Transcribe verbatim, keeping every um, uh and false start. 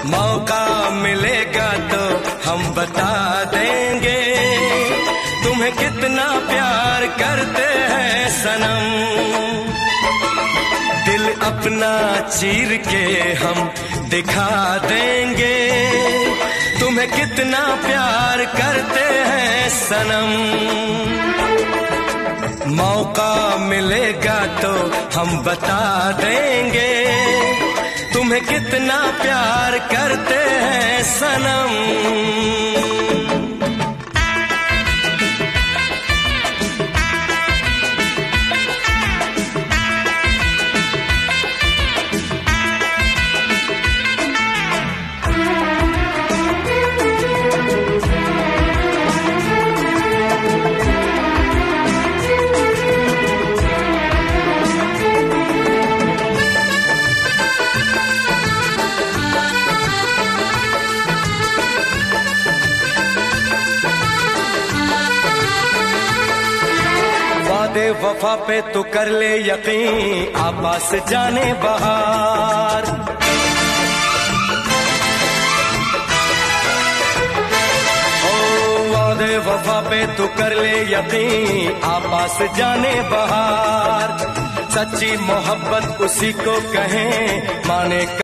मौका मिलेगा तो हम बता देंगे तुम्हें कितना प्यार करते हैं सनम। दिल अपना चीर के हम दिखा देंगे तुम्हें कितना प्यार करते हैं सनम। मौका मिलेगा तो हम बता देंगे तुम्हें कितना प्यार करते हैं सनम। वादे वफा पे तो कर ले यकीन, आपास जाने बहार। ओ वादे वफा पे तो कर ले यकीन, आपास जाने बहार। सच्ची मोहब्बत उसी को कहें माने।